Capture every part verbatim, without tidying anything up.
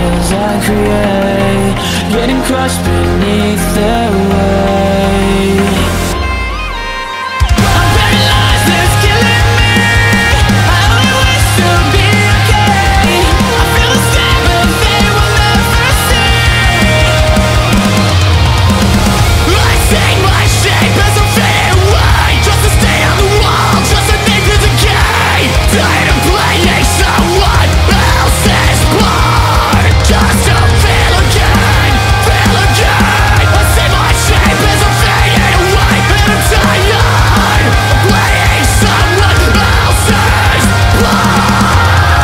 shadows I create, getting crushed beneath their weight. I'm paralyzed, it's killing me. I only wish to be okay. I feel the same, but they will never see. I take my shape as I'm fading away, just to stay on the wall, just to think to decay. Tired of playing someone else's part, just to feel again, feel again. I see my shape as I'm fading away, and I'm tired of playing someone else's part.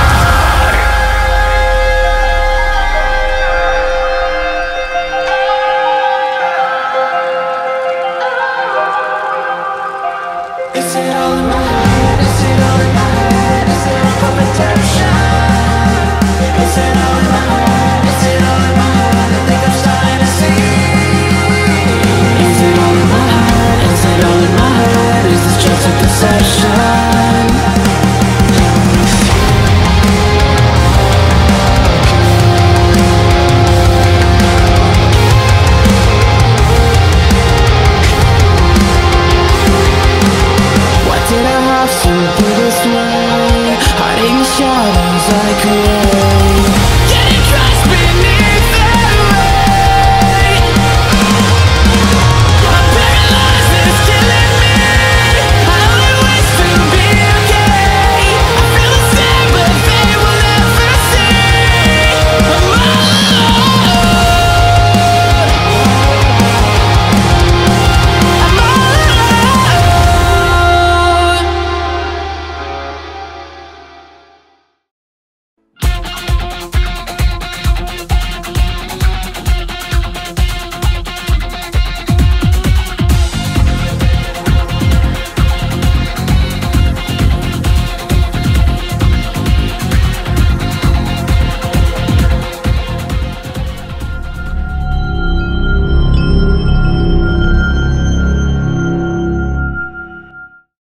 Is it all in my head? Is it all in my head? Is it all for redemption? Is it all in my head? Is it all in my head? I think I'm starting to see. Is it all in my head? Is it all in my head? Is this just a perception?